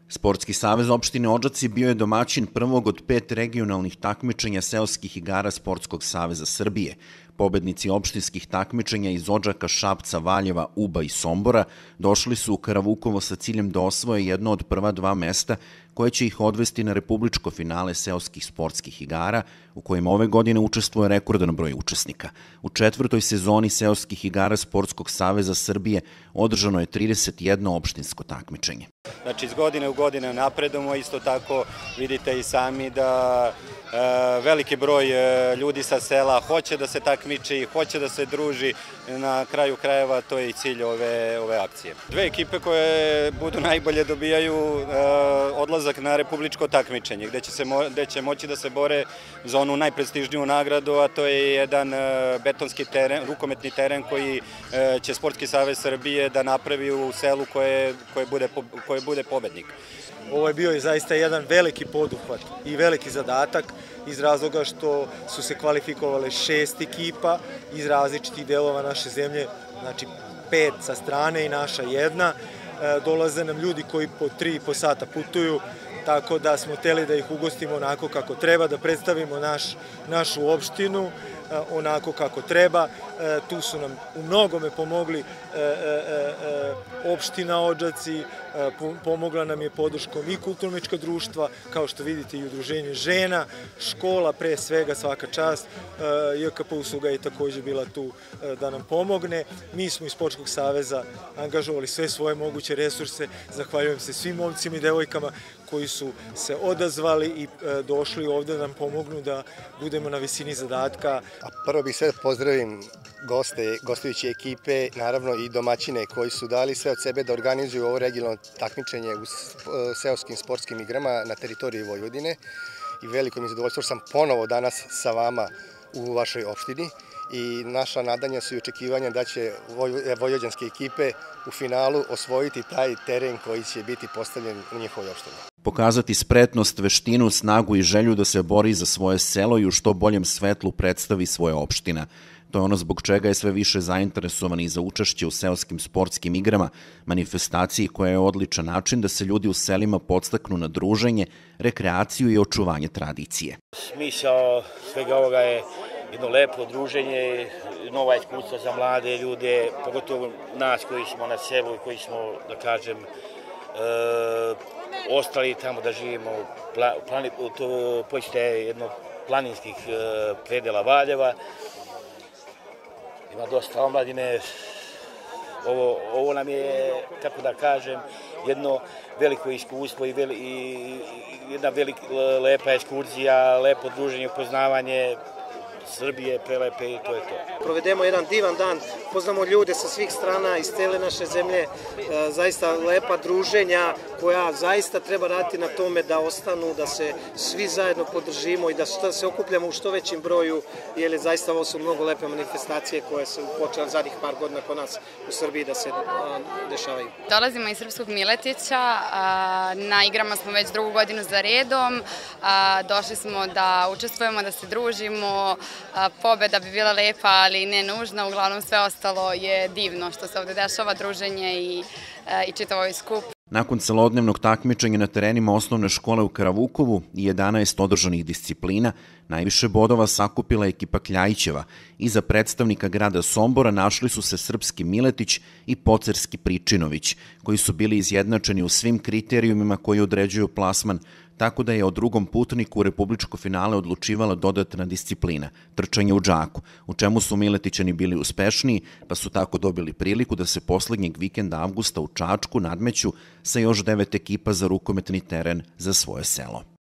Sportski savez opštine Odžaci bio je domaćin prvog od 5 regionalnih takmičenja seoskih igara Sportskog saveza Srbije. Pobednici opštinskih takmičenja iz Odžaka, Šapca, Valjeva, Uba i Sombora došli su u Karavukovo sa ciljem da osvoje jedno od prva 2 mesta koje će ih odvesti na republičko finale seoskih sportskih igara u kojima ove godine učestvuje rekordan broj učesnika. U 4. sezoni seoskih igara Sportskog saveza Srbije održano je 31 opštinsko takmičenje. Znači, iz godine u godine napredujemo, isto tako vidite i sami da veliki broj ljudi sa sela hoće da se takmiči, hoće da se druži, na kraju krajeva to je i cilj ove akcije. 2 ekipe koje budu najbolje dobijaju odlazak na republičko takmičenje, gde će moći da se bore za onu najprestižniju nagradu, a to je jedan betonski teren, rukometni teren koji će Sportski savez Srbije da napravi u selu koje bude pobednik. Ovo je bio i zaista jedan veliki poduhvat i veliki zadatak iz razloga što su se kvalifikovale 6 ekipa iz različitih delova naše zemlje, znači 5 sa strane i naša 1. Dolaze nam ljudi koji po 3,5 sata putuju, tako da smo hteli da ih ugostimo onako kako treba, da predstavimo našu opštinu onako kako treba. Tu su nam u mnogome pomogli opština Odžaci, pomogla nam je podrškom i kulturno-umetnička društva, kao što vidite i udruženje žena, škola pre svega, svaka čast, JKP usluga je takođe bila tu da nam pomogne. Mi smo iz Sportskog saveza angažovali sve svoje moguće resurse, zahvaljujem se svim momcima i devojkama koji su se odazvali i došli ovde da nam pomognu da budemo na visini zadatka. Prvo bih sve pozdravim gostujuće ekipe, naravno i domaćine koji su dali sve od sebe da organizuju ovo regionalno takmičenje u seoskim sportskim igrama na teritoriji Vojvodine. I veliko mi zadovoljstvo što sam ponovo danas sa vama u vašoj opštini i naša nadanja su i očekivanja da će vojvođanske ekipe u finalu osvojiti taj teren koji će biti postavljen u njihovoj opštini. Pokazati spretnost, veštinu, snagu i želju da se bori za svoje selo i u što boljem svetlu predstavi svoja opština. To je ono zbog čega je sve više zainteresovani za učešće u seoskim sportskim igrama, manifestaciji koja je odličan način da se ljudi u selima podstaknu na druženje, rekreaciju i očuvanje tradicije. Smisao svega ovoga je jedno lepo druženje, nova iskustva za mlade ljude, pogotovo nas koji smo na selu i koji smo, da kažem, ostali tamo da živimo, pođete jednog planinskih predela Valjeva. Ima dosta omladine, ovo nam je, kako da kažem, jedno veliko iskustvo i jedna lepa ekskurzija, lepo druženje, upoznavanje Srbije, prelepe i to je to. Provedemo jedan divan dan, poznamo ljude sa svih strana iz cele naše zemlje, zaista lepa druženja koja zaista treba raditi na tome da ostanu, da se svi zajedno podržimo i da se okupljamo u što većim broju, jer zaista ovo su mnogo lepe manifestacije koje su počele zadnjih par godina kod nas u Srbiji da se dešavaju. Dolazimo iz Srpskog Miletića, na igrama smo već 2. godinu za redom, došli smo da učestvujemo, da se družimo. Pobeda bi bila lepa, ali ne nužna, uglavnom sve ostalo je divno što se ovde dešava, druženje i čitav ovaj skup. Nakon celodnevnog takmičenja na terenima osnovne škole u Karavukovu i 11 održanih disciplina, najviše bodova sakupila ekipa Kljajićeva. Iza predstavnika grada Sombora našli su se Srpski Miletić i Pocerski Pričinović, koji su bili izjednačeni u svim kriterijumima koji određuju plasman, tako da je o drugom putniku u republičko finale odlučivala dodatna disciplina, trčanje u džaku, u čemu su Miletićani bili uspešniji, pa su tako dobili priliku da se poslednjeg vikenda avgusta u Čačku nadmeću sa još 9 ekipa za rukometni teren za svoje selo.